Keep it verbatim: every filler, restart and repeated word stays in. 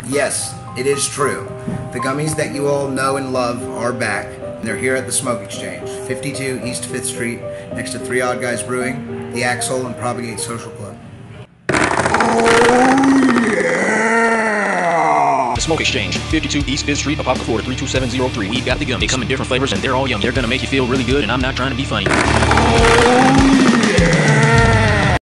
Yes, it is true. The gummies that you all know and love are back. And they're here at the Smoke Exchange, fifty-two East fifth Street, next to Three Odd Guys Brewing, the Axle, and Propagate Social Club. The Smoke Exchange, fifty-two East fifth Street, Apopka, Florida, three two seven zero three. We've got the gum. They come in different flavors and they're all yum. They're gonna make you feel really good, and I'm not trying to be funny. Oh, yeah.